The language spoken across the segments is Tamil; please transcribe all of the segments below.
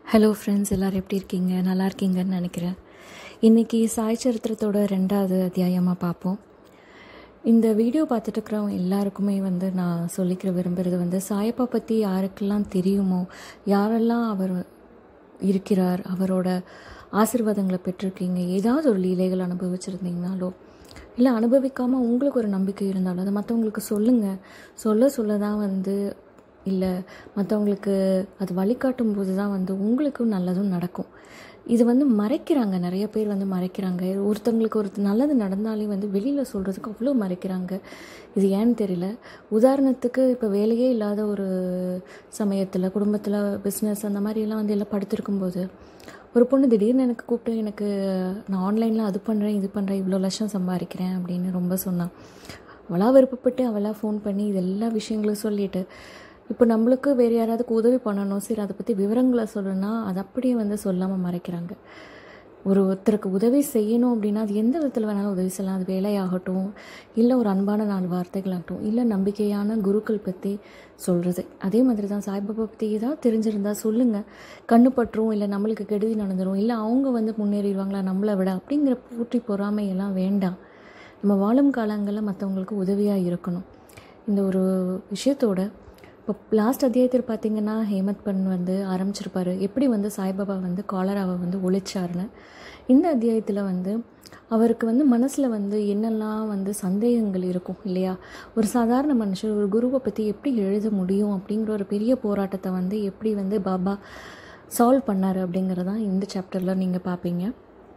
ஹலோ ஃப்ரெண்ட்ஸ், எல்லோரும் எப்படி இருக்கீங்க? நல்லா இருக்கீங்கன்னு நினைக்கிறேன். இன்றைக்கி சாய் சரித்திரத்தோட 2வது அத்தியாயமாக பார்ப்போம். இந்த வீடியோ பார்த்துட்டு இருக்கிறவங்க எல்லாருக்குமே நான் சொல்லிக்கிற விரும்புகிறது சாயப்பா பற்றி யாருக்கெல்லாம் தெரியுமோ, யாரெல்லாம் அவர் இருக்கிறார், அவரோட ஆசீர்வாதங்களை பெற்றிருக்கீங்க, ஏதாவது ஒரு லீலைகள் அனுபவிச்சிருந்தீங்கனாலோ இல்லை அனுபவிக்காமல் உங்களுக்கு ஒரு நம்பிக்கை இருந்தாலும் அதை மற்றவங்களுக்கு சொல்லுங்கள். சொல்ல தான் இல்லை மற்றவங்களுக்கு அது வழிகாட்டும் போது தான் உங்களுக்கும் நல்லதும் நடக்கும். இது மறைக்கிறாங்க, நிறைய பேர் மறைக்கிறாங்க. ஒருத்தவங்களுக்கு ஒரு நல்லது நடந்தாலே வெளியில் சொல்கிறதுக்கு அவ்வளோ மறைக்கிறாங்க. இது ஏன்னு தெரியல. உதாரணத்துக்கு இப்போ வேலையே இல்லாத ஒரு சமயத்தில் குடும்பத்தில் பிஸ்னஸ் அந்த மாதிரிலாம் எல்லாம் படுத்திருக்கும்போது ஒரு பொண்ணு திடீர்னு எனக்கு கூப்பிட்டு நான் ஆன்லைனில் அது பண்ணுறேன் இது பண்ணுறேன் இவ்வளோ லட்சம் சம்பாதிக்கிறேன் அப்படின்னு ரொம்ப சொன்னான். அவளாக விருப்பப்பட்டு அவளாக ஃபோன் பண்ணி இது எல்லா விஷயங்களும் சொல்லிவிட்டு இப்போ நம்மளுக்கு வேறு யாராவதுக்கு உதவி பண்ணணும், சரி அதை பற்றி விவரங்களை சொல்லணும்னா அது அப்படியே சொல்லாமல் மறைக்கிறாங்க. ஒருத்தருக்கு உதவி செய்யணும் அப்படின்னா அது எந்த விதத்தில் வேணாலும் உதவி செய்யலாம். அது வேலையாகட்டும், இல்லை ஒரு அன்பான 4 வார்த்தைகளாகட்டும், இல்லை நம்பிக்கையான குருக்கள் பற்றி சொல்கிறது. அதே மாதிரி தான் சாய்பாபா பற்றி ஏதாவது தெரிஞ்சிருந்தால் சொல்லுங்கள். கண்ணு பற்றும், இல்லை நம்மளுக்கு கெடுதி நடந்துடும், இல்லை அவங்க முன்னேறிடுவாங்களா நம்மளை விட அப்படிங்கிற போற்றி பொறாமையெல்லாம் வேண்டாம். நம்ம வாழும் காலங்களில் மற்றவங்களுக்கு உதவியாக இருக்கணும். இந்த ஒரு விஷயத்தோட இப்போ லாஸ்ட் அத்தியாயத்தில் பார்த்திங்கன்னா ஹேமத் பண்ட் ஆரம்பிச்சிருப்பார் எப்படி சாய்பாபா காலராவை ஒழிச்சாருன்னு. இந்த அத்தியாயத்தில் அவருக்கு மனசில் என்னெல்லாம் சந்தேகங்கள் இருக்கும் இல்லையா. ஒரு சாதாரண மனுஷர் ஒரு குருவை பற்றி எப்படி எழுத முடியும் அப்படிங்கிற ஒரு பெரிய போராட்டத்தை எப்படி பாபா சால்வ் பண்ணார் அப்படிங்கிறதான் இந்த சாப்டரில் நீங்கள் பார்ப்பீங்க.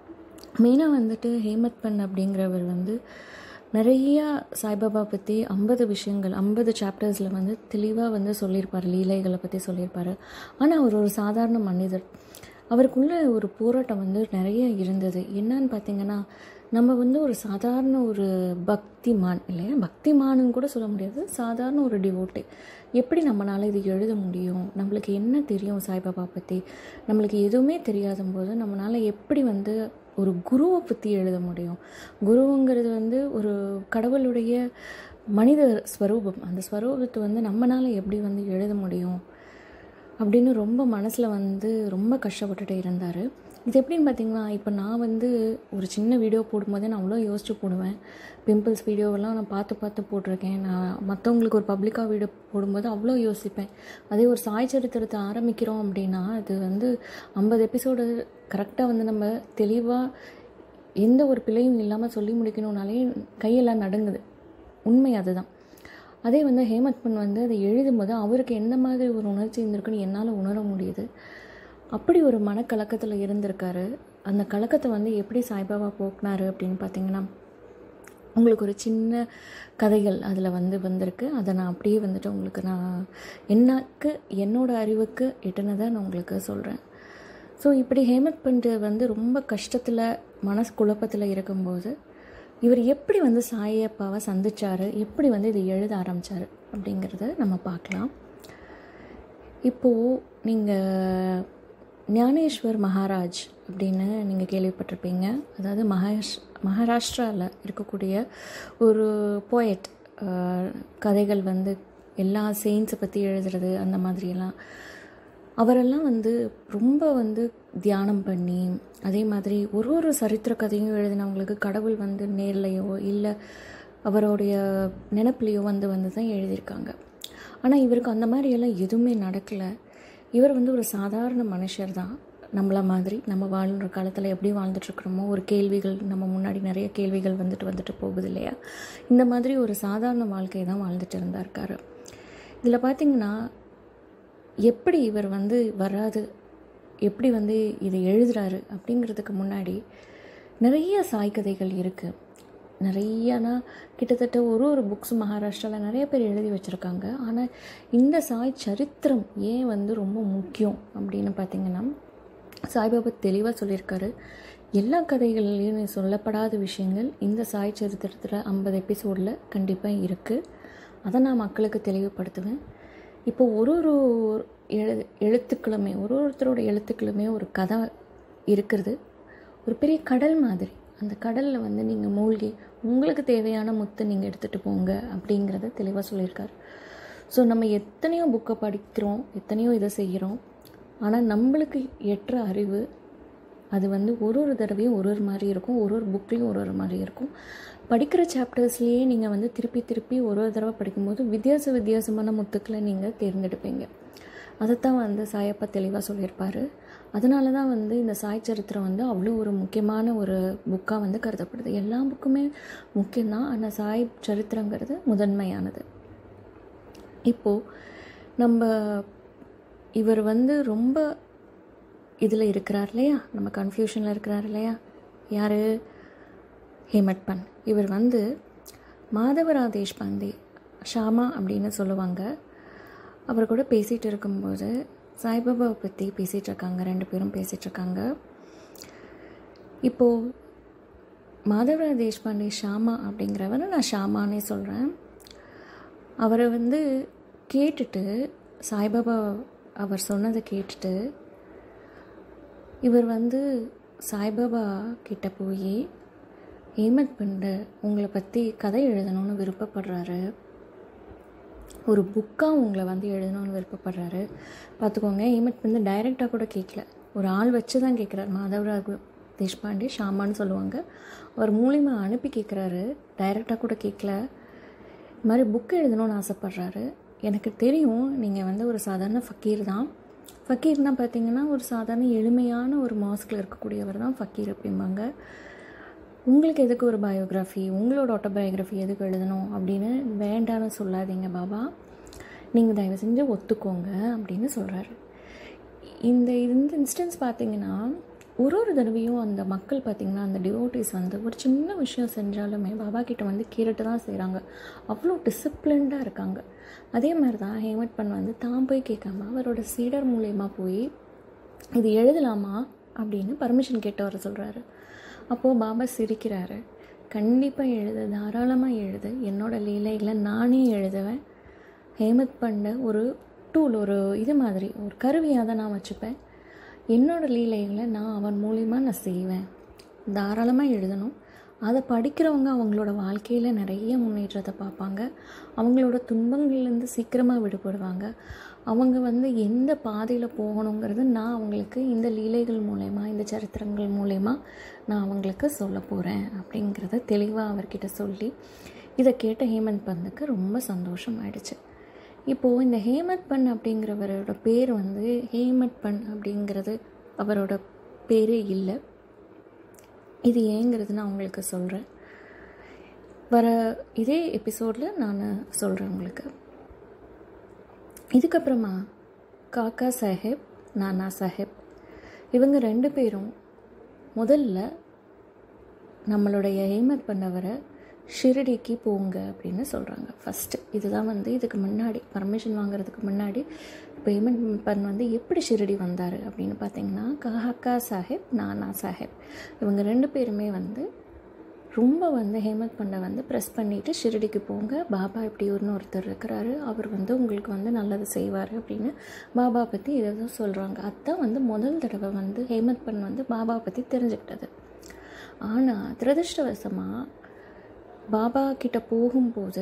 மெயினாக ஹேமத் பண்ட் அப்படிங்கிறவர் நிறையா சாய்பாபா பற்றி 50 விஷயங்கள் 50 சாப்டர்ஸில் தெளிவாக சொல்லியிருப்பார், லீலைகளை பற்றி சொல்லியிருப்பார். ஆனால் அவர் ஒரு சாதாரண மனிதர். அவருக்குள்ளே ஒரு போராட்டம் நிறைய இருந்தது. என்னன்னு பார்த்திங்கன்னா, நம்ம ஒரு சாதாரண ஒரு பக்திமான் இல்லையா, பக்திமானுன்னு கூட சொல்ல முடியாது, சாதாரண ஒரு டிவோட்டி. எப்படி நம்மளால் இது எழுத முடியும்? நம்மளுக்கு என்ன தெரியும் சாய்பாபா பற்றி? நம்மளுக்கு எதுவுமே தெரியாத போது நம்மளால் எப்படி ஒரு குருவை பற்றி எழுத முடியும்? குருங்கிறது ஒரு கடவுளுடைய மனித ஸ்வரூபம். அந்த ஸ்வரூபத்தை நம்மளால் எப்படி எழுத முடியும் அப்படின்னு ரொம்ப மனசில் ரொம்ப கஷ்டப்பட்டுட்டு இருந்தார். இது எப்படின்னு பார்த்திங்கன்னா, இப்போ நான் ஒரு சின்ன வீடியோ போடும்போதே நான் அவ்வளோ யோசிச்சு போடுவேன். பிம்பிள்ஸ் வீடியோவெல்லாம் நான் பார்த்து போட்டிருக்கேன். நான் மற்றவங்களுக்கு ஒரு பப்ளிக்காக வீடியோ போடும்போது அவ்வளோ யோசிப்பேன். அதே ஒரு சாய் சரித்திரத்தை ஆரம்பிக்கிறோம் அப்படின்னா அது 50 எபிசோடு கரெக்டாக நம்ம தெளிவாக எந்த ஒரு பிழையும் இல்லாமல் சொல்லி முடிக்கணும்னாலே கையெல்லாம் நடுங்குது. உண்மை அதுதான். அதே ஹேமத் பண்ட் அதை எழுதும்போது அவருக்கு எந்த மாதிரி ஒரு உணர்ச்சி இருந்திருக்குன்னு என்னால் உணர முடியுது. அப்படி ஒரு மனக்கலக்கத்தில் இருந்திருக்காரு. அந்த கலக்கத்தை எப்படி சாய்பாபா போக்குனார் அப்படின்னு பார்த்திங்கன்னா, உங்களுக்கு ஒரு சின்ன கதைகள் அதில் வந்திருக்கு. அதை நான் அப்படியே உங்களுக்கு நான் என்னோடய அறிவுக்கு எட்டுனதை நான் உங்களுக்கு சொல்கிறேன். ஸோ இப்படி ஹேமத் பண்ட் ரொம்ப கஷ்டத்தில் மனசு குழப்பத்தில் இருக்கும்போது இவர் எப்படி சாயப்பாவை சந்திச்சார், எப்படி இதை எழுத ஆரம்பித்தார் அப்படிங்கிறத நம்ம பார்க்கலாம். இப்போது நீங்கள் ஞானேஸ்வர் மகாராஜ் அப்படின்னு நீங்கள் கேள்விப்பட்டிருப்பீங்க. அதாவது மகாராஷ்டிராவில் இருக்கக்கூடிய ஒரு போயட். கதைகள் எல்லா செயின்ஸை பற்றி எழுதுறது அந்த மாதிரியெல்லாம். அவரெல்லாம் ரொம்ப தியானம் பண்ணி அதே மாதிரி ஒரு சரித்திர கதையும் எழுதினவங்களுக்கு கடவுள் நேர்லையோ இல்லை அவருடைய நினப்புலையோ தான் எழுதியிருக்காங்க. ஆனால் இவருக்கு அந்த மாதிரியெல்லாம் எதுவுமே நடக்கலை. இவர் ஒரு சாதாரண மனுஷர் தான். நம்மள மாதிரி நம்ம வாழ்கிற காலத்தில் எப்படி வாழ்ந்துட்டுருக்குறோமோ, ஒரு கேள்விகள் நம்ம முன்னாடி நிறைய கேள்விகள் வந்துட்டு போகுது இல்லையா, இந்த மாதிரி ஒரு சாதாரண வாழ்க்கையை தான் வாழ்ந்துட்டு இருந்தாருக்காரு. இதில் பார்த்திங்கன்னா எப்படி இவர் வராது, எப்படி இதை எழுதுகிறாரு அப்படிங்கிறதுக்கு முன்னாடி நிறைய சாய் கதைகள் இருக்குது. நிறையனா கிட்டத்தட்ட ஒரு புக்ஸ் மகாராஷ்டிராவில் நிறைய பேர் எழுதி வச்சுருக்காங்க. ஆனால் இந்த சாய் சரித்திரம் ஏன் ரொம்ப முக்கியம் அப்படின்னு பார்த்திங்கன்னா, சாய்பாபா தெளிவாக சொல்லியிருக்காரு. எல்லா கதைகள்லேயும் சொல்லப்படாத விஷயங்கள் இந்த சாய் சரித்திரத்தில் 50 எபிசோடில் கண்டிப்பாக இருக்குது. அதை நான் மக்களுக்கு தெளிவுபடுத்துவேன். இப்போது ஒரு எழுத்துக்களுமே ஒருத்தரோட எழுத்துக்களுமே ஒரு கதை இருக்கிறது. ஒரு பெரிய கடல் மாதிரி. அந்த கடலில் நீங்கள் மூழ்கி உங்களுக்கு தேவையான முத்தை நீங்கள் எடுத்துகிட்டு போங்க அப்படிங்கிறத தெளிவாக சொல்லியிருக்காரு. ஸோ நம்ம எத்தனையோ புக்கை படிக்கிறோம், எத்தனையோ இதை செய்கிறோம். ஆனால் நம்மளுக்கு எட்டுற அறிவு அது வந்து ஒரு ஒரு தடவையும் ஒரு ஒரு மாதிரி இருக்கும், ஒரு ஒரு புக்லேயும் ஒரு ஒரு மாதிரி இருக்கும். படிக்கிற சாப்டர்ஸ்லேயே நீங்கள் வந்து திருப்பி திருப்பி ஒரு ஒரு தடவை படிக்கும்போது வித்தியாசமான முத்துக்களை நீங்கள் தேர்ந்தெடுப்பீங்க. அதைத்தான் வந்து சாயப்பா தெளிவாக சொல்லியிருப்பார். அதனால தான் வந்து இந்த சாய் சரித்திரம் வந்து அவ்வளோ ஒரு முக்கியமான ஒரு புக்காக வந்து கருதப்படுது. எல்லா புக்குமே முக்கியம்தான், ஆனால் சாய் சரித்திரங்கிறது முதன்மையானது. இப்போது நம்ம இவர் வந்து ரொம்ப இதில் இருக்கிறார் இல்லையா, நம்ம கன்ஃபியூஷனில் இருக்கிறார் இல்லையா, யார்? ஹேமட்பன். இவர் வந்து மாதவராவ் தேஷ்பாண்டே, ஷாமா அப்படின்னு சொல்லுவாங்க. அவர் கூட பேசிகிட்டு இருக்கும்போது சாய்பாபாவை பற்றி பேசிகிட்டு இருக்காங்க, 2 பேரும் பேசிகிட்ருக்காங்க. இப்போது மாதவராவ் தேஷ்பாண்டே ஷாமா அப்படிங்கிறவரை நான் ஷாமானே சொல்கிறேன். அவரை வந்து கேட்டுட்டு, சாய்பாபா அவர் சொன்னதை கேட்டுட்டு இவர் வந்து சாய்பாபா கிட்ட போய் ஹேமட்பண்ட் உங்களை பற்றி கதை எழுதணும்னு விருப்பப்படுறாரு, ஒரு புக்காக உங்களை வந்து எழுதணும்னு விருப்பப்படுறாரு. பார்த்துக்கோங்க, ஹேமட்பண்ட் டைரெக்டாக கூட கேட்கல, ஒரு ஆள் வச்சு தான் கேட்குறாரு. மாதவராவ் தேஷ்பாண்டே ஷாமான்னு சொல்லுவாங்க, அவர் மூலிமா அனுப்பி கேட்குறாரு, டைரெக்டாக கூட கேட்கல. இது மாதிரி புக்கு எழுதணும்னு ஆசைப்பட்றாரு. எனக்கு தெரியும் நீங்கள் வந்து ஒரு சாதாரண ஃபக்கீர் தான். ஃபக்கீர்னால் பார்த்திங்கன்னா ஒரு சாதாரண எளிமையான ஒரு மாஸ்கில் இருக்கக்கூடியவர் தான் ஃபக்கீர் அப்படிம்பாங்க. உங்களுக்கு எதுக்கு ஒரு பயோகிராஃபி, உங்களோட ஆட்டோபயோகிராஃபி எதுக்கு எழுதணும் அப்படின்னு வேண்டான்னு சொல்லாதீங்க பாபா, நீங்கள் தயவு செஞ்சு ஒத்துக்கோங்க அப்படின்னு சொல்கிறாரு. இந்த இன்ஸ்டன்ஸ் பார்த்திங்கன்னா ஒரு தடவையும் அந்த மக்கள் பார்த்திங்கன்னா, அந்த டிவோட்டிஸ் வந்து ஒரு சின்ன விஷயம் செஞ்சாலுமே பாபா கிட்ட வந்து கேட்டுட்டு தான் செய்கிறாங்க. அவ்வளோ டிசிப்ளின்டாக இருக்காங்க. அதே மாதிரி தான் ஹேமட்பன் வந்து தான் போய் கேட்காம அவரோட சீடர் மூலயமா போய் இது எழுதலாமா அப்படின்னு பர்மிஷன் கேட்டு வர சொல்கிறாரு. அப்போது பாபா சிரிக்கிறாரு, கண்டிப்பாக எழுது, தாராளமாக எழுது, என்னோடய லீலைகளை நானே எழுதுவேன். ஹேமட்பண்டை ஒரு டூல், ஒரு இது மாதிரி ஒரு கருவியாக தான் நான் வச்சுப்பேன். என்னோடய லீலைகளை நான் அவன் மூலிமா நான் செய்வேன், தாராளமாக எழுதணும். அதை படிக்கிறவங்க அவங்களோட வாழ்க்கையில் நிறைய முன்னேற்றத்தை பார்ப்பாங்க, அவங்களோட துன்பங்கள்லேருந்து சீக்கிரமாக விடுபடுவாங்க. அவங்க வந்து எந்த பாதையில் போகணுங்கிறது நான் அவங்களுக்கு இந்த லீலைகள் மூலயமா, இந்த சரித்திரங்கள் மூலயமா நான் அவங்களுக்கு சொல்ல போகிறேன் அப்படிங்கிறத தெளிவாக அவர்கிட்ட சொல்லி, இதை கேட்ட ஹேமட்பந்துக்கு ரொம்ப சந்தோஷம் ஆயிடுச்சு. இப்போது இந்த ஹேமட்பன் அப்படிங்கிறவரோட பேர் வந்து ஹேமட்பன் அப்படிங்கிறது அவரோட பேரே இல்லை. இது ஏங்கிறது நான் உங்களுக்கு சொல்கிறேன், வர இதே எபிசோடில் நான் சொல்கிறேன் உங்களுக்கு. இதுக்கப்புறமா காக்கா சாஹேப், நானா சாஹேப், இவங்க 2 பேரும் முதல்ல நம்மளுடைய ஹேமட்பண்டவரை ஷிரடிக்கு போங்க அப்படின்னு சொல்கிறாங்க ஃபஸ்ட்டு. இதுதான் வந்து இதுக்கு முன்னாடி பர்மிஷன் வாங்குறதுக்கு முன்னாடி இப்போ ஹேமட்பன் வந்து எப்படி ஷிரடி வந்தார் அப்படின்னு பார்த்தீங்கன்னா, காக்கா சாஹேப், நானா சாஹேப் இவங்க 2 பேருமே வந்து ரொம்ப வந்து ஹேமட்பண்டை வந்து ப்ரெஸ் பண்ணிவிட்டு ஷிரடிக்கு போங்க, பாபா இப்படி ஒருத்தர் இருக்கிறாரு, அவர் வந்து உங்களுக்கு வந்து நல்லது செய்வார் அப்படின்னு பாபா பற்றி இதை சொல்கிறாங்க. அதுதான் வந்து முதல் தடவை வந்து ஹேமட்பன் வந்து பாபா பற்றி தெரிஞ்சுக்கிட்டது. ஆனால் துரதிர்ஷ்டவசமாக பாபா கிட்ட போகும்போது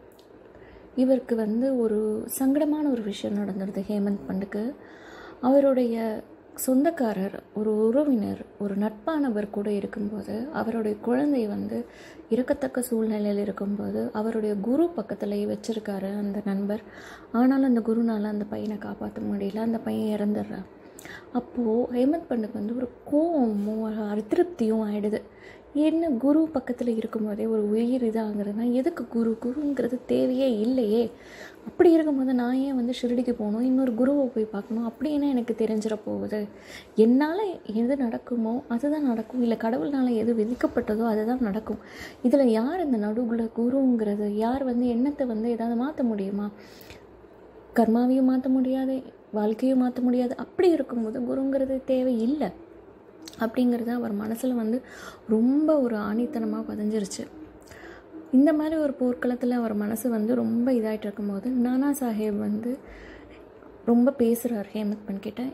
இவருக்கு வந்து ஒரு சங்கடமான ஒரு விஷயம் நடந்துடுது. ஹேமட்பண்டுக்கு அவருடைய சொந்தக்காரர், ஒரு உறவினர், ஒரு நட்பானவர் கூட இருக்கும்போது அவருடைய குழந்தை வந்து இறக்கத்தக்க சூழ்நிலையில் இருக்கும்போது அவருடைய குரு பக்கத்துலேயே வச்சுருக்காரு அந்த நண்பர். ஆனாலும் அந்த குருனால் அந்த பையனை காப்பாற்ற முடியல, அந்த பையன் இறந்துடுறான். அப்போது ஹேமட்பண்டுக்கு வந்து ஒரு கோவமும் அதிருப்தியும் ஆகிடுது. என்ன குரு பக்கத்தில் இருக்கும்போதே ஒரு உயிர் இதாகிறதுனா எதுக்கு குருங்கிறது தேவையே இல்லையே, அப்படி இருக்கும்போது நான் ஏன் வந்து ஷிரடிக்கு போகணும், இன்னொரு குருவை போய் பார்க்கணும், அப்படி என்ன எனக்கு தெரிஞ்சிட போகுது, என்னால் எது நடக்குமோ அதுதான் நடக்கும், இல்லை கடவுள்னால் எது விதிக்கப்பட்டதோ அதுதான் நடக்கும். இதில் யார் இந்த நடுவில் குருங்கிறது, யார் வந்து எண்ணத்தை வந்து ஏதாவது மாற்ற முடியுமா, கர்மாவையும் மாற்ற முடியாது, வாழ்க்கையும் மாற்ற முடியாது. அப்படி இருக்கும்போது குருங்கிறது தேவை இல்லை அப்படிங்கிறது அவர் மனசில் வந்து ரொம்ப ஒரு ஆணித்தனமாக பதிஞ்சிருச்சு. இந்த மாதிரி ஒரு போர்க்களத்தில் அவர் மனசு வந்து ரொம்ப இதாகிட்டு இருக்கும்போது நானா சாஹேப் வந்து ரொம்ப பேசுகிறார் ஹேமட்பன் கிட்ட,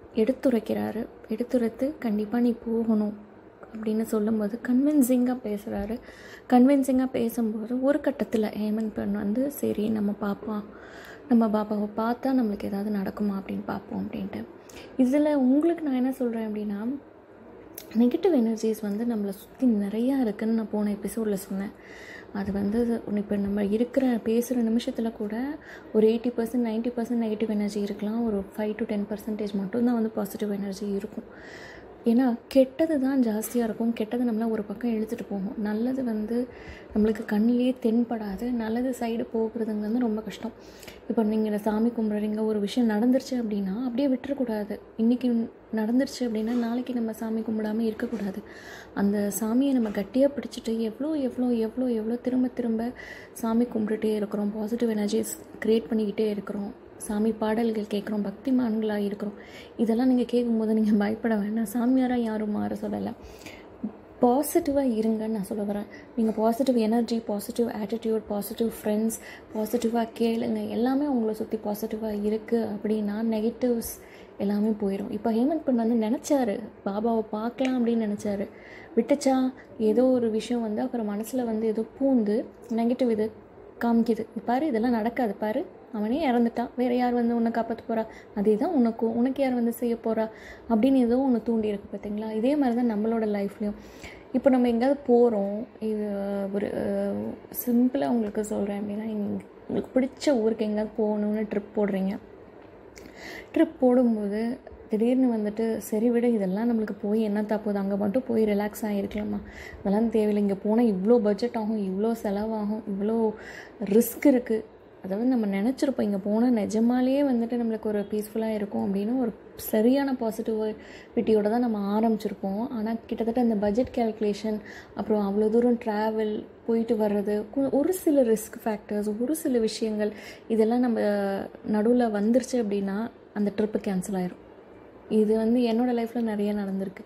எடுத்துரைத்து கண்டிப்பாக நீ போகணும் அப்படின்னு சொல்லும்போது கன்வின்சிங்காக பேசுகிறாரு. கன்வின்சிங்காக பேசும்போது ஒரு கட்டத்தில் ஹேமட்பன் வந்து சரி நம்ம பார்ப்போம், நம்ம பாபாவை பார்த்தா நம்மளுக்கு ஏதாவது நடக்குமா அப்படின்னு பார்ப்போம் அப்படின்ட்டு இதில் உங்களுக்கு நான் என்ன சொல்கிறேன் அப்படின்னா, நெகட்டிவ் எனர்ஜிஸ் வந்து நம்மளை சுற்றி நிறையா இருக்குதுன்னு நான் போன எபிசோடில் சொன்னேன். அது வந்து இப்போ நம்ம பேசுகிற நிமிஷத்தில் கூட ஒரு 80% 90% நெகட்டிவ் எனர்ஜி இருக்கலாம். ஒரு 5 to 10% மட்டும்தான் வந்து பாசிட்டிவ் எனர்ஜி இருக்கும். ஏன்னா கெட்டது தான் ஜாஸ்தியாக இருக்கும். கெட்டது நம்மளை ஒரு பக்கம் இழுத்துட்டு போகும். நல்லது வந்து நம்மளுக்கு கண்ணிலேயே தென்படாது. நல்லது சைடு போகிறதுங்க வந்து ரொம்ப கஷ்டம். இப்போ நீங்கள் சாமி கும்பிட்றீங்க, ஒரு விஷயம் நடந்துருச்சு அப்படின்னா அப்படியே விட்டுறக்கூடாது. இன்றைக்கி நடந்துருச்சு அப்படின்னா நாளைக்கு நம்ம சாமி கும்பிடாமல் இருக்கக்கூடாது. அந்த சாமியை நம்ம கட்டியாக பிடிச்சிட்டு எவ்வளோ எவ்வளோ எவ்வளோ எவ்வளோ திரும்ப திரும்ப சாமி கும்பிட்டுட்டே இருக்கிறோம், பாசிட்டிவ் எனர்ஜிஸ் க்ரியேட் பண்ணிக்கிட்டே இருக்கிறோம், சாமி பாடல்கள் கேட்குறோம், பக்திமான்களாக இருக்கிறோம். இதெல்லாம் நீங்கள் கேட்கும்போது நீங்கள் பயப்பட வேண்டாம். சாமியாராக யாரும் மாற சொல்லலை. பாசிட்டிவாக இருங்கன்னு நான் சொல்ல வரேன். நீங்கள் positive energy, positive attitude, positive friends, பாசிட்டிவாக கேளுங்க. எல்லாமே உங்களை சுற்றி பாசிட்டிவாக இருக்குது அப்படின்னா நெகட்டிவ்ஸ் எல்லாமே போயிடும். இப்போ ஹேமந்த் பண்ண வந்து நினச்சாரு, பாபாவை பார்க்கலாம் அப்படின்னு நினச்சாரு. விட்டுச்சா ஏதோ ஒரு விஷயம் வந்து அப்புறம் மனசில் வந்து ஏதோ பூந்து நெகட்டிவ் இது காமிக்குது. பாரு இதெல்லாம் நடக்காது, பாரு அவனே இறந்துட்டான், வேறு யார் வந்து உன்னை காப்பாற்ற போகிறா, அதே தான் உனக்கு யார் வந்து செய்ய போகிறா அப்படின்னு ஏதோ ஒன்று தூண்டி இருக்குது பார்த்தீங்களா. இதே மாதிரி தான் நம்மளோட லைஃப்லேயும். இப்போ நம்ம எங்கேயாவது போகிறோம், இது ஒரு சிம்பிளாக உங்களுக்கு சொல்கிறேன் அப்படின்னா, உங்களுக்கு பிடிச்ச ஊருக்கு எங்கேயாவது போகணுன்னு ட்ரிப் போடுறீங்க. ட்ரிப் போடும்போது திடீர்னு வந்துட்டு சரி விட இதெல்லாம் நம்மளுக்கு போய் என்ன தப்புது, அங்கே மட்டும் போய் ரிலாக்ஸ் ஆகிருக்கலாமா, அதெல்லாம் தேவையில்லை, இங்கே போனால் இவ்வளோ பட்ஜெட் ஆகும், இவ்வளோ செலவாகும், இவ்வளோ ரிஸ்க் இருக்குது. அதாவது நம்ம நினச்சிருப்போம் இங்கே போனால் நிஜமாலேயே வந்துட்டு நம்மளுக்கு ஒரு பீஸ்ஃபுல்லாக இருக்கும் அப்படின்னு ஒரு சரியான பாசிட்டிவிட்டியோடு தான் நம்ம ஆரம்பிச்சிருப்போம். ஆனால் கிட்டத்தட்ட அந்த பட்ஜெட் கேல்குலேஷன், அப்புறம் அவ்வளோ தூரம் ட்ராவல் போயிட்டு வர்றது, ஒரு சில ரிஸ்க் ஃபேக்டர்ஸ், ஒரு சில விஷயங்கள் இதெல்லாம் நம்ம நடுவில் வந்துருச்சு அப்படின்னா அந்த ட்ரிப்பு கேன்சல் ஆகிரும். இது வந்து என்னோடய லைஃப்பில் நிறைய நடந்திருக்கு.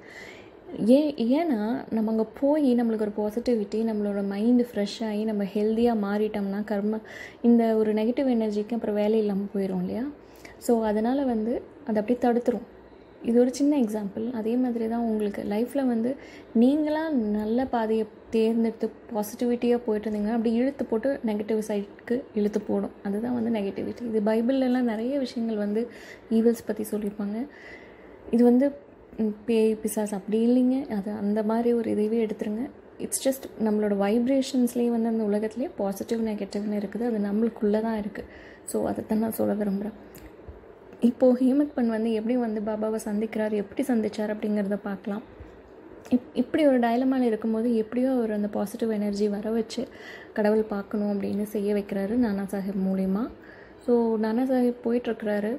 ஏன்னா நம்ம அங்கே போய் நம்மளுக்கு ஒரு பாசிட்டிவிட்டி, நம்மளோட மைண்டு ஃப்ரெஷ் ஆகி நம்ம ஹெல்த்தியாக மாறிட்டோம்னா இந்த ஒரு நெகட்டிவ் எனர்ஜிக்கு அப்புறம் வேலை இல்லாமல் போயிடும் இல்லையா. ஸோ அதனால் வந்து அதை அப்படியே தடுத்துரும். இது ஒரு சின்ன எக்ஸாம்பிள். அதே மாதிரி தான் உங்களுக்கு லைஃப்பில் வந்து நீங்களாக நல்ல பாதையை தேர்ந்தெடுத்து பாசிட்டிவிட்டியாக போயிட்டு இருந்தீங்கன்னா அப்படி இழுத்து போட்டு நெகட்டிவ் சைடுக்கு இழுத்து போடும். அதுதான் வந்து நெகட்டிவிட்டி. இது பைபிள்லாம் நிறைய விஷயங்கள் வந்து ஈவில்ஸ் பற்றி சொல்லியிருப்பாங்க. இது வந்து பேய் பிசாஸ் அப்படி இல்லைங்க. அது அந்த மாதிரி ஒரு இதுவே எடுத்துருங்க. இட்ஸ் ஜஸ்ட் நம்மளோட வைப்ரேஷன்ஸ்லேயே வந்து அந்த உலகத்துலேயே பாசிட்டிவ் நெகட்டிவ்னு இருக்குது. அது நம்மளுக்குள்ளே தான் இருக்குது. ஸோ அதை தான் நான் சொல்ல விரும்புகிறேன். இப்போது ஹேமந்த் பண்ட் வந்து எப்படி வந்து பாபாவை சந்திக்கிறார், எப்படி சந்தித்தார் அப்படிங்கிறத பார்க்கலாம். இப்படி ஒரு டயலமாவில் இருக்கும்போது எப்படியோ அவர் அந்த பாசிட்டிவ் எனர்ஜி வர வச்சு கடவுள் பார்க்கணும் அப்படின்னு செய்ய வைக்கிறாரு நானா சாஹிப் மூலிமா. ஸோ நானா சாஹிப் போயிட்டுருக்கிறாரு.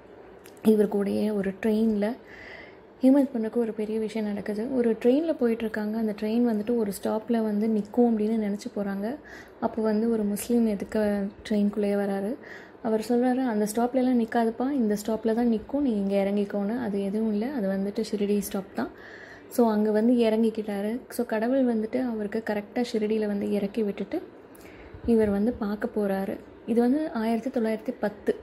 இவர் கூடயே ஒரு ட்ரெயினில் ஹேமந்த் பண்ணுக்கு ஒரு பெரிய விஷயம் நடக்குது. ஒரு ட்ரெயினில் போயிட்டுருக்காங்க. அந்த ட்ரெயின் வந்துட்டு ஒரு ஸ்டாப்பில் வந்து நிற்கும் அப்படின்னு நினச்சி போகிறாங்க. அப்போ வந்து ஒரு முஸ்லீம் எதுக்க ட்ரெயின்குள்ளேயே வராரு. அவர் சொல்கிறாரு, அந்த ஸ்டாப்லலாம் நிற்காதுப்பா, இந்த ஸ்டாப்பில் தான் நிற்கும், நீ இங்கே இறங்கிக்கோன்னு. அது எதுவும் இல்லை, அது வந்துட்டு ஷிரடி ஸ்டாப் தான். ஸோ அங்கே வந்து இறங்கிக்கிட்டாரு. ஸோ கடவுள் வந்துட்டு அவருக்கு கரெக்டாக ஷிரடியில் வந்து இறக்கி விட்டுட்டு இவர் வந்து பார்க்க போகிறாரு. இது வந்து 1910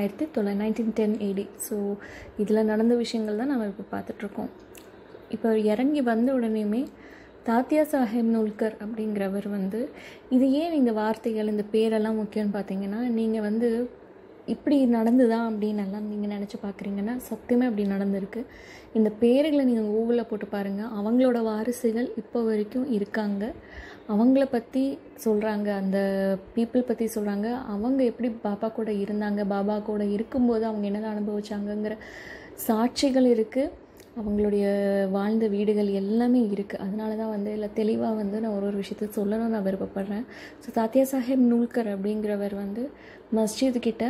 1910 AD. ஸோ இதில் நடந்த விஷயங்கள் தான் நம்ம இப்போ பார்த்துட்ருக்கோம். இப்போ இறங்கி வந்த உடனேயுமே தாத்தியா சாஹேப் நூல்கர் அப்படிங்கிறவர் வந்து, இது ஏன் இந்த வார்த்தைகள் இந்த பேரெல்லாம் முக்கியம்னு பார்த்தீங்கன்னா, நீங்கள் வந்து இப்படி நடந்துதா அப்படின்னு எல்லாம் நீங்கள் நினச்சி பார்க்குறீங்கன்னா சத்தியமே அப்படி நடந்திருக்கு. இந்த பேர்களை நீங்கள் கூகுளில் போட்டு பாருங்கள். அவங்களோட வாரிசுகள் இப்போ வரைக்கும் இருக்காங்க. அவங்கள பற்றி சொல்கிறாங்க, அந்த பீப்புள் பற்றி சொல்கிறாங்க. அவங்க எப்படி பாபா கூட இருந்தாங்க, பாபா கூட இருக்கும்போது அவங்க என்னெல்லாம் அனுபவிச்சாங்கங்கிற சாட்சிகள் இருக்குது. அவங்களுடைய வாழ்ந்த வீடுகள் எல்லாமே இருக்குது. அதனால தான் வந்து இல்லை தெளிவாக வந்து நான் ஒரு விஷயத்தை சொல்லணும்னு நான் விருப்பப்படுறேன். ஸோ தாத்தியா சாஹேப் நூல்கர் அப்படிங்கிறவர் வந்து மஸ்ஜித்கிட்ட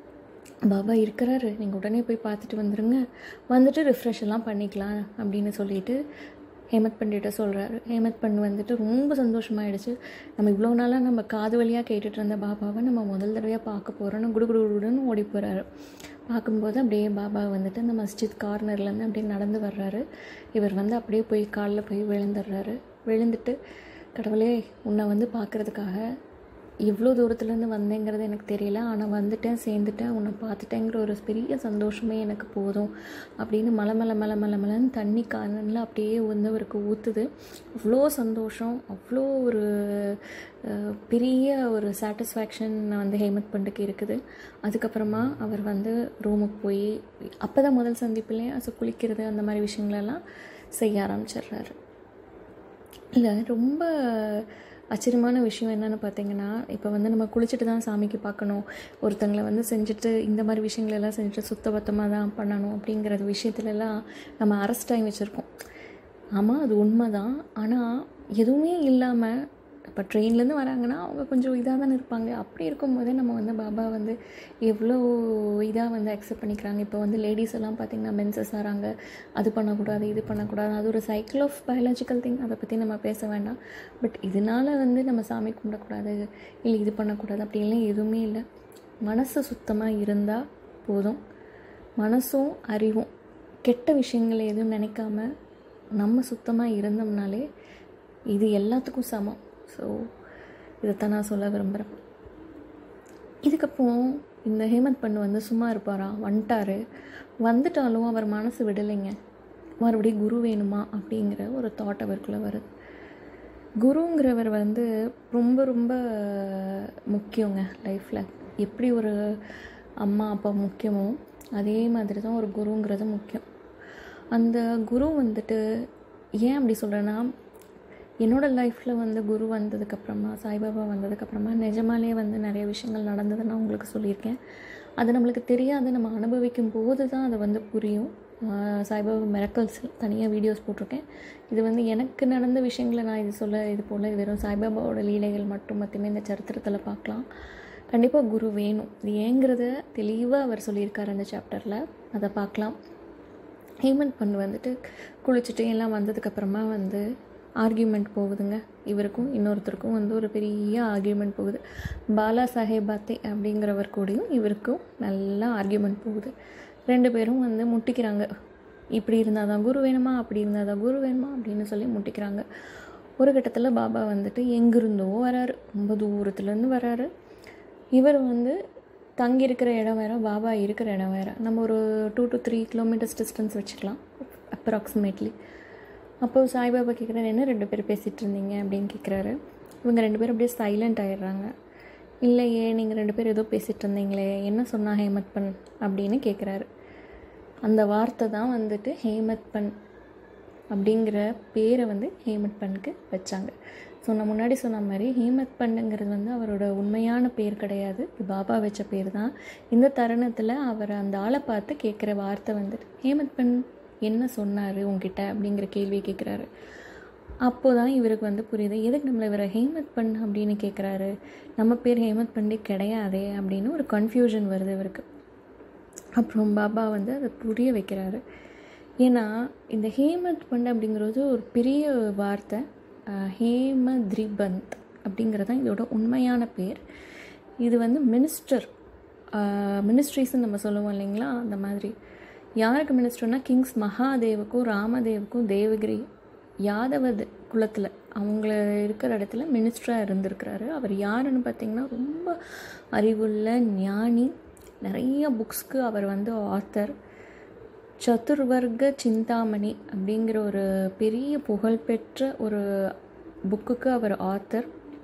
பாபா இருக்கிறாரு, நீங்கள் உடனே போய் பார்த்துட்டு வந்துடுங்க, வந்துட்டு ரிஃப்ரெஷ் எல்லாம் பண்ணிக்கலாம் அப்படின்னு சொல்லிட்டு ஹேமந்த் பண்டிட்ட சொல்கிறாரு. ஹேமந்த் பண்ட் வந்துட்டு ரொம்ப சந்தோஷமாயிடுச்சு. நம்ம இவ்வளோ நாளாக நம்ம காது வழியாக கேட்டுட்டு இருந்த பாபாவை நம்ம முதல் தடவையாக பார்க்க போகிறோன்னு குடுகுடுன்னு ஓடி போகிறாரு. பார்க்கும்போது அப்படியே பாபா வந்துட்டு அந்த மஸ்ஜித் கார்னர்லேருந்து அப்படியே நடந்து வர்றாரு. இவர் வந்து அப்படியே போய் காலில் போய் விழுந்துடுறாரு. விழுந்துட்டு, கடவுளே உன்னை வந்து பார்க்குறதுக்காக எவ்வளோ தூரத்துலேருந்து வந்தேங்கிறது எனக்கு தெரியல, ஆனால் வந்துட்டேன், சேர்ந்துட்டேன், உன்னை பார்த்துட்டேங்கிற ஒரு பெரிய சந்தோஷமே எனக்கு போதும் அப்படின்னு மலன்னு தண்ணி காணனில் அப்படியே வந்து அவருக்கு ஊற்றுது. அவ்வளோ சந்தோஷம், அவ்வளோ ஒரு பெரிய ஒரு சாட்டிஸ்ஃபேக்ஷன் வந்து ஹேமந்த் பண்டுக்கு இருக்குது. அதுக்கப்புறமா அவர் வந்து ரூமுக்கு போய் அப்போ தான் முதல் சந்திப்புலேயே குளிக்கிறது அந்த மாதிரி விஷயங்களெல்லாம் செய்ய ஆரம்பிச்சிடுறாரு. இல்லை, ரொம்ப ஆச்சரியமான விஷயம் என்னென்னு பார்த்தீங்கன்னா, இப்போ வந்து நம்ம குளிச்சுட்டு தான் சாமிக்கு பார்க்கணும், ஒருத்தங்களை வந்து செஞ்சுட்டு இந்த மாதிரி விஷயங்களெல்லாம் செஞ்சுட்டு சுத்தபத்தமாக தான் பண்ணணும் அப்படிங்கிற விஷயத்துலலாம் நம்ம அரெஸ்ட் ஆகி வச்சுருக்கோம். ஆமாம், அது உண்மை தான். ஆனால் எதுவுமே இல்லாமல் இப்போ ட்ரெயின்லேருந்து வராங்கன்னா அவங்க கொஞ்சம் இதாக தானே இருப்பாங்க. அப்படி இருக்கும்போதே நம்ம வந்து பாபா வந்து எவ்வளோ இதாக வந்து அக்செப்ட் பண்ணிக்கிறாங்க. இப்போ வந்து லேடிஸ் எல்லாம் பார்த்திங்கன்னா மென்சஸ் ஆகிறாங்க, அது பண்ணக்கூடாது, இது பண்ணக்கூடாது, அது ஒரு சைக்கிள் ஆஃப் பயாலஜிக்கல் திங், அதை பற்றி நம்ம பேச வேண்டாம். பட் இதனால் வந்து நம்ம சாமி கும்பிடக்கூடாது, இல்லை இது பண்ணக்கூடாது அப்படின்லாம் எதுவுமே இல்லை. மனசு சுத்தமாக இருந்தால் போதும். மனசும் அறிவும் கெட்ட விஷயங்களை எதுவும் நினைக்காம நம்ம சுத்தமாக இருந்தோம்னாலே இது எல்லாத்துக்கும் சமம். ஸோ இதைத்தான் நான் சொல்ல விரும்புகிறேன். இதுக்கப்புறம் இந்த ஹேமந்த் பண்டு வந்து சும்மா இருப்பாரா? வந்துட்டாலும் அவர் மனசு விடலைங்க. மறுபடியும் குரு வேணுமா அப்படிங்கிற ஒரு தாட் அவருக்குள்ளே வருது. குருங்கிறவர் வந்து ரொம்ப ரொம்ப முக்கியங்க லைஃப்பில். எப்படி ஒரு அம்மா அப்பா முக்கியமோ அதே மாதிரி தான் ஒரு குருங்கிறது முக்கியம். அந்த குரு வந்துட்டு ஏன் அப்படி சொல்கிறேன்னா, என்னோடய லைஃப்பில் வந்து குரு வந்ததுக்கப்புறமா, சாய்பாபா வந்ததுக்கப்புறமா நிஜமாலே வந்து நிறைய விஷயங்கள் நடந்ததை நான் உங்களுக்கு சொல்லியிருக்கேன். அது நம்மளுக்கு தெரியாது, நம்ம அனுபவிக்கும் போது தான் அது வந்து புரியும். சாய்பாபா மிராக்கிள்ஸ் தனியாக வீடியோஸ் போட்டிருக்கேன். இது வந்து எனக்கு நடந்த விஷயங்களை நான் இது போல் வெறும் சாய்பாபாவோட லீலைகள் மட்டுமே இந்த சரித்திரத்தில் பார்க்கலாம். கண்டிப்பாக குரு வேணும். இது ஏங்கிறத தெளிவாக அவர் சொல்லியிருக்கார் அந்த சாப்டரில், அதை பார்க்கலாம். ஹேமந்த் பண்டு வந்துட்டு குளிச்சுட்டு எல்லாம் வந்ததுக்கப்புறமா வந்து ஆர்கியூமெண்ட் போகுதுங்க. இவருக்கும் இன்னொருத்தருக்கும் வந்து ஒரு பெரிய ஆர்கியூமெண்ட் போகுது. பாலா சாஹேபாத்தே அப்படிங்கிறவர் கூடயும் இவருக்கும் நல்லா ஆர்கியூமெண்ட் போகுது. 2 பேரும் வந்து முட்டிக்கிறாங்க. இப்படி இருந்தால் தான் குரு வேணுமா, அப்படி இருந்தால் தான் குரு வேணுமா அப்படின்னு சொல்லி முட்டிக்கிறாங்க. ஒரு கட்டத்தில் பாபா வந்துட்டு எங்கிருந்தோ வராரு, ரொம்ப தூரத்துலேருந்து வராரு. இவர் வந்து தங்கியிருக்கிற இடம் வேறு, பாபா இருக்கிற இடம் வேறு. நம்ம ஒரு 2 to 3 kilometers டிஸ்டன்ஸ் வச்சுக்கலாம் அப்ராக்சிமேட்லி. அப்போது சாய்பாபா கேட்குறாரு, என்ன 2 பேர் பேசிகிட்டு இருந்தீங்க அப்படின்னு கேட்குறாரு. இவங்க 2 பேரும் அப்படியே சைலண்ட் ஆகிடுறாங்க. இல்லையே, நீங்கள் 2 பேர் ஏதோ பேசிகிட்டு இருந்தீங்களே, என்ன சொன்னா ஹேமந்த் பண்ட் அப்படின்னு கேட்குறாரு. அந்த வார்த்தை தான் வந்துட்டு ஹேமந்த் பண்ட் அப்படிங்கிற பேரை வந்து ஹேமந்த் பண்டுக்கு வச்சாங்க. ஸோ நான் முன்னாடி சொன்ன மாதிரி ஹேமந்த் பண்டுங்கிறது வந்து அவரோட உண்மையான பேர் கிடையாது, இது பாபா வச்ச பேர் தான். இந்த தருணத்தில் அவர் அந்த ஆளை பார்த்து கேட்குற வார்த்தை வந்துட்டு ஹேமந்த் பண்ட் என்ன சொன்னார் உங்ககிட்ட அப்படிங்கிற கேள்வியை கேட்குறாரு. அப்போது தான் இவருக்கு வந்து புரியுது, எதுக்கு நம்மளை இவரை ஹேமந்த் பண்ட் அப்படின்னு கேட்குறாரு, நம்ம பேர் ஹேமந்த் பண்டே கிடையாதே அப்படின்னு ஒரு கன்ஃபியூஷன் வருது இவருக்கு. அப்புறம் பாபா வந்து அதை புரிய வைக்கிறாரு. ஏன்னா இந்த ஹேமந்த் பண்ட் அப்படிங்கிறது ஒரு பெரிய வார்த்தை. ஹேமத்ரிபந்த் அப்படிங்கிறது தான் இதோட உண்மையான பேர். இது வந்து மினிஸ்ட்ரிஸ்ன்னு நம்ம சொல்லுவோம் இல்லைங்களா, அந்த மாதிரி. யாருக்கு மினிஸ்டர்னா, கிங்ஸ் மகாதேவுக்கும் ராமதேவுக்கும் தேவகிரி யாதவ குலத்தில் அவங்கள இருக்கிற இடத்துல மினிஸ்டராக இருந்திருக்கிறாரு. அவர் யாருன்னு பார்த்திங்கன்னா ரொம்ப அறிவுள்ள ஞானி. நிறைய புக்ஸ்க்கு அவர் வந்து ஆத்தர். சதுர்வர்க சிந்தாமணி அப்படிங்கிற ஒரு பெரிய புகழ்பெற்ற ஒரு புக்குக்கு அவர் ஆத்தர்.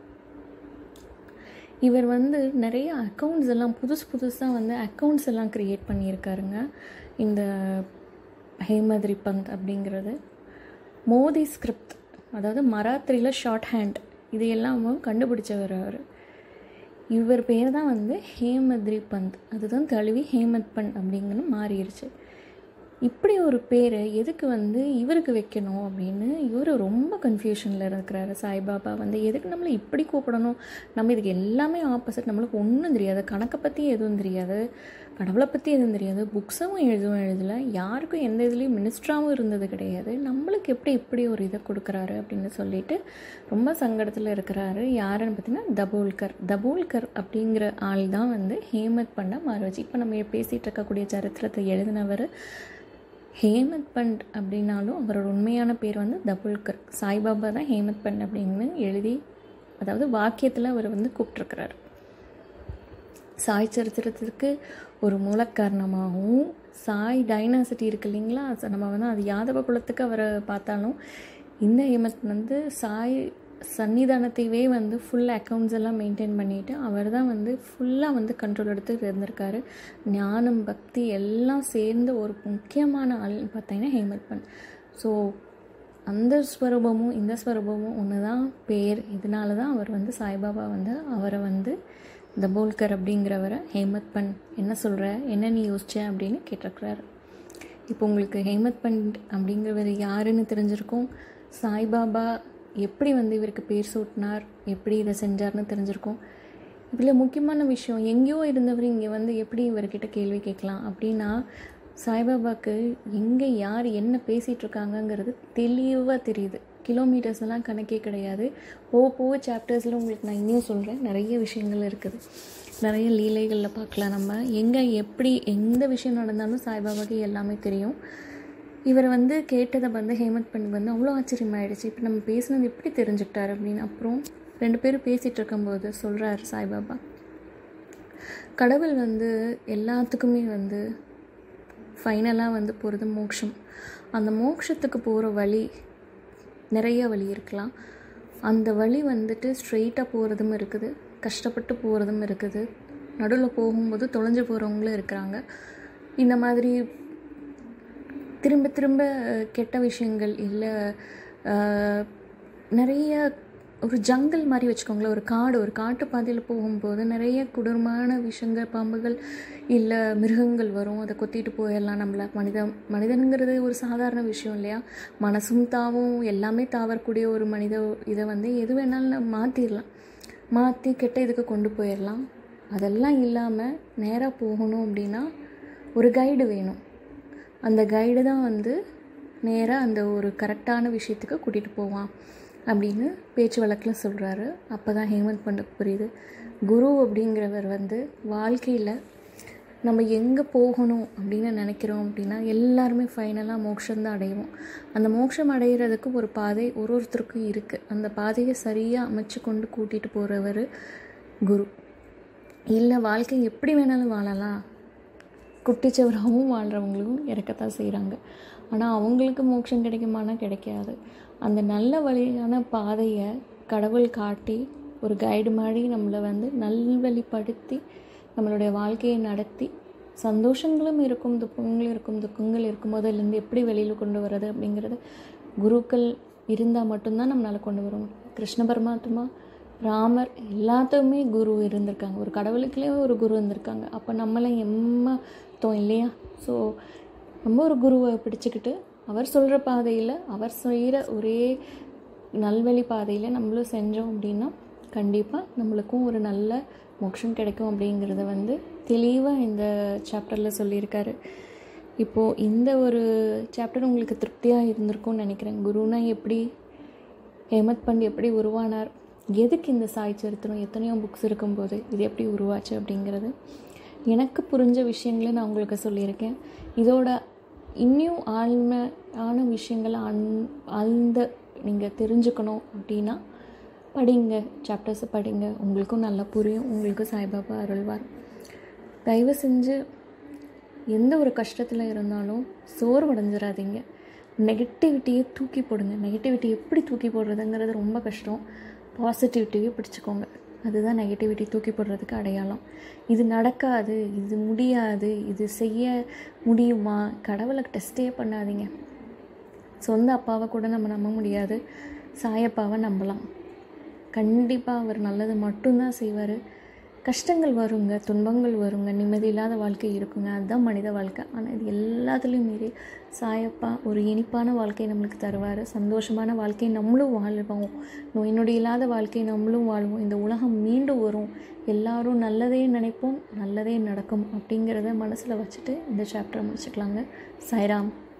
இவர் வந்து நிறைய அக்கௌண்ட்ஸ் எல்லாம் புதுசாக வந்து அக்கௌண்ட்ஸ் எல்லாம் க்ரியேட் பண்ணியிருக்காருங்க. இந்த ஹேமத்ரிபந்த் அப்படிங்கிறது மோதி ஸ்கிரிப்ட், அதாவது மராத்திரியில் ஷார்ட் ஹேண்ட், இது எல்லாமும் கண்டுபிடிச்சவர் அவர். இவர் பேர் தான் வந்து ஹேமத்ரிபந்த், அதுதான் தழுவி ஹேமந்த் பண்ட் அப்படிங்கன்னு மாறிடுச்சு. இப்படி ஒரு பேரை எதுக்கு வந்து இவருக்கு வைக்கணும் அப்படின்னு இவர் ரொம்ப கன்ஃபியூஷனில் இருக்கிறாரு. சாய்பாபா வந்து எதுக்கு நம்மளை இப்படி கூப்பிடணும், நம்ம இதுக்கு எல்லாமே ஆப்போசிட், நம்மளுக்கு ஒன்றும் தெரியாது, கணக்கை பற்றி எதுவும் தெரியாது, கடவுளை பற்றி எதுவும் தெரியாது, புக்ஸும் எழுதலை, யாருக்கும் எந்த இதுலேயும் மினிஸ்டராகவும் இருந்தது கிடையாது, நம்மளுக்கு எப்படி இப்படி ஒரு இதை கொடுக்குறாரு அப்படின்னு சொல்லிட்டு ரொம்ப சங்கடத்தில் இருக்கிறாரு. யாருன்னு பார்த்தீங்கன்னா தபோல்கர் அப்படிங்கிற ஆள் தான் வந்து ஹேமந்த் பண்டை மாறுவச்சு. இப்போ நம்ம பேசிகிட்டு இருக்கக்கூடிய சரித்திரத்தை எழுதினவர் ஹேமந்த் பண்ட் அப்படின்னாலும் அவரோட உண்மையான பேர் வந்து தபோல்கர். சாய்பாபா தான் ஹேமந்த் பண்ட் அப்படின்னு எழுதி அதாவது வாக்கியத்தில் அவர் வந்து கூப்பிட்ருக்கிறார். சாய் சரித்திரத்திற்கு ஒரு மூல காரணமாகவும் சாய் டைனாசிட்டி இருக்குது இல்லைங்களா, நம்ம வந்து அது யாதவ குலத்துக்கு அவரை பார்த்தாலும் இந்த ஹேமந்த் வந்து சாய் சன்னிதானத்தையே வந்து ஃபுல் அக்கௌண்ட்ஸ் எல்லாம் மெயின்டைன் பண்ணிவிட்டு அவர் தான் வந்து ஃபுல்லாக வந்து கண்ட்ரோல் எடுத்து இருந்திருக்காரு. ஞானம் பக்தி எல்லாம் சேர்ந்த ஒரு முக்கியமான ஆள்னு பார்த்தீங்கன்னா ஹேமந்த் பண்ட். ஸோ அந்த ஸ்வரூபமும் இந்த ஸ்வரூபமும் ஒன்று தான் பேர். இதனால தான் அவர் வந்து சாய்பாபா வந்து அவரை வந்து தபோல்கர் அப்படிங்கிறவரை ஹேமந்த் பண்ட் என்ன சொல்கிற, என்ன நீ யோசிச்ச அப்படின்னு கேட்டிருக்கிறாரு. இப்போ உங்களுக்கு ஹேமந்த் பண்ட் அப்படிங்கிறவர் யாருன்னு தெரிஞ்சிருக்கும். சாய்பாபா எப்படி வந்து இவருக்கு பேர் சூட்டினார், எப்படி இதை செஞ்சார்னு தெரிஞ்சிருக்கும். இதில் முக்கியமான விஷயம், எங்கேயோ இருந்தவர் இங்கே வந்து எப்படி இவர்கிட்ட கேள்வி கேட்கலாம் அப்படின்னா, சாய்பாபாவுக்கு எங்கே யார் என்ன பேசிகிட்ருக்காங்கங்கிறது தெளிவாக தெரியுது. கிலோமீட்டர்ஸ் எல்லாம் கணக்கே கிடையாது. போக சாப்டர்ஸில் உங்களுக்கு நான் இன்னும் சொல்கிறேன், நிறைய விஷயங்கள் இருக்குது, நிறைய லீலைகளில் பார்க்கலாம். நம்ம எங்கே எப்படி எந்த விஷயம் நடந்தாலும் சாய்பாபாவுக்கு எல்லாமே தெரியும். இவர் வந்து கேட்டதை வந்து ஹேமந்த் பண்ட் வந்து அவ்வளோ ஆச்சரியமாயிடுச்சு. இப்போ நம்ம பேசுனது எப்படி தெரிஞ்சுக்கிட்டார் அப்படின்னு. அப்புறம் 2 பேரும் பேசிகிட்டு இருக்கும்போது சொல்கிறார் சாய்பாபா, கடவுள் வந்து எல்லாத்துக்குமே வந்து ஃபைனலாக வந்து போகிறது மோட்சம். அந்த மோட்சத்துக்கு போகிற வழி நிறைய வழி இருக்கலாம். அந்த வழி வந்துட்டு ஸ்ட்ரெயிட்டாக போகிறதும் இருக்குது, கஷ்டப்பட்டு போகிறதும் இருக்குது, நடுவில் போகும்போது தொலைஞ்சு போகிறவங்களும் இருக்கிறாங்க. இந்த மாதிரி திரும்ப திரும்ப கெட்ட விஷயங்கள் இல்லை, நிறைய ஒரு ஜங்கல் மாதிரி வச்சுக்கோங்களேன், ஒரு காட்டு பாதையில் போகும்போது நிறைய கொடூரமான விஷயங்கள், பாம்புகள் இல்லை மிருகங்கள் வரும், அதை கொத்திட்டு போயிடலாம் நம்மளை. மனிதனுங்கிறது ஒரு சாதாரண விஷயம் இல்லையா, மனசும் தாவும் எல்லாமே தாவரக்கூடிய ஒரு இதை வந்து எது வேணாலும் மாற்றிடலாம், மாற்றி கெட்ட இதுக்கு கொண்டு போயிடலாம். அதெல்லாம் இல்லாமல் நேராக போகணும் அப்படின்னா ஒரு கைடு வேணும். அந்த கைடு தான் வந்து நேராக அந்த ஒரு கரெக்டான விஷயத்துக்கு கூட்டிகிட்டு போவான் அப்படின்னு பேச்சு வழக்கில் சொல்கிறாரு. அப்போ தான் ஹேமந்த் பண்டுக்கு புரியுது, குரு அப்படிங்கிறவர் வந்து வாழ்க்கையில் நம்ம எங்கே போகணும் அப்படின்னு நினைக்கிறோம் அப்படின்னா எல்லாருமே ஃபைனலாக மோட்சம்தான் அடைவோம். அந்த மோட்சம் அடைகிறதுக்கு ஒரு பாதை ஒருத்தருக்கும் இருக்குது. அந்த பாதையை சரியாக அமைச்சு கொண்டு கூட்டிகிட்டு போகிறவர் குரு. இல்லை வாழ்க்கை எப்படி வேணாலும் வாழலாம், குட்டிச்சவராகவும் வாழ்கிறவங்களும் இறக்கத்தான் செய்கிறாங்க. ஆனால் அவங்களுக்கு மோட்சம் கிடைக்குமானா கிடைக்காது. அந்த நல்ல வழியான பாதையை கடவுள் காட்டி ஒரு கைடு மாதிரி நம்மளை வந்து நல்வழிப்படுத்தி நம்மளுடைய வாழ்க்கையை நடத்தி, சந்தோஷங்களும் இருக்கும் துக்கங்கள் இருக்கும் அதிலேருந்து எப்படி வெளியில் கொண்டு வர்றது அப்படிங்கிறது குருக்கள் இருந்தால் மட்டும்தான் நம்மளால் கொண்டு வரும். கிருஷ்ண பரமாத்மா, ராமர் எல்லாத்துக்குமே குரு இருந்திருக்காங்க, ஒரு கடவுளுக்குள்ளே ஒரு குரு இருந்திருக்காங்க. அப்போ நம்மளை எம்மத்தோம் இல்லையா? ஸோ நம்ம ஒரு குருவை பிடிச்சிக்கிட்டு அவர் சொல்கிற பாதையில், அவர் செய்கிற ஒரே நல்வழி பாதையில் நம்மளும் செஞ்சோம் அப்படின்னா கண்டிப்பாக நம்மளுக்கும் ஒரு நல்ல மோட்சம் கிடைக்கும் அப்படிங்கிறத வந்து தெளிவாக இந்த சாப்டரில் சொல்லியிருக்காரு. இப்போது இந்த ஒரு சாப்டர் உங்களுக்கு திருப்தியாக இருந்திருக்கும்னு நினைக்கிறேன். குருனா எப்படி, ஹேமந்த் பண்ட் எப்படி உருவானார், எதுக்கு இந்த சாய் சரித்திரம், எத்தனையோ புக்ஸ் இருக்கும்போது இது எப்படி உருவாச்சு அப்படிங்கிறது எனக்கு புரிஞ்ச விஷயங்களை நான் உங்களுக்கு சொல்லியிருக்கேன். இதோட இன்னும் ஆழ்மையான விஷயங்களை ஆழ்ந்த நீங்கள் தெரிஞ்சுக்கணும் அப்படின்னா படிங்க, சாப்டர்ஸை படிங்க, உங்களுக்கும் நல்லா புரியும், உங்களுக்கும் சாய்பாபா அருள்வார். தயவு செஞ்சு எந்த ஒரு கஷ்டத்தில் இருந்தாலும் சோர்வடைஞ்சிடாதீங்க, நெகட்டிவிட்டியை தூக்கி போடுங்க. நெகட்டிவிட்டி எப்படி தூக்கி போடுறதுங்கிறது ரொம்ப கஷ்டம். பாசிட்டிவிட்டியை பிடிச்சிக்கோங்க, அதுதான் நெகட்டிவிட்டி தூக்கி போடுறதுக்கு அடையாளம். இது நடக்காது, இது முடியாது, இது செய்ய முடியுமா, கடவுளை டெஸ்ட்டே பண்ணாதீங்க. சொந்த அப்பாவை கூட நம்ம நம்ப முடியாது, சாயப்பாவை நம்பலாம். கண்டிப்பாக அவர் நல்லது மட்டும்தான் செய்வார். கஷ்டங்கள் வருங்க, துன்பங்கள் வருங்க, நிம்மதி இல்லாத வாழ்க்கை இருக்குங்க, அதுதான் மனித வாழ்க்கை. ஆனால் இது எல்லாத்துலேயும் மீறி சாயப்பா ஒரு இனிப்பான வாழ்க்கையை நம்மளுக்கு தருவார். சந்தோஷமான வாழ்க்கையை நம்மளும் வாழ்வோம், நோய் நொடி இல்லாத வாழ்க்கையை நம்மளும் வாழ்வோம். இந்த உலகம் மீண்டும் வரும், எல்லாரும் நல்லதே நினைப்போம், நல்லதே நடக்கும் அப்படிங்கிறத மனசில் வச்சுட்டு இந்த சாப்டரை முடிச்சுக்கலாங்க. சாய்ராம்.